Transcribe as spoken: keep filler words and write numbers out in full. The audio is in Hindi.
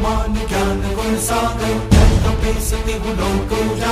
मान ज्ञान गुण सागर, धर्म पे सती लोक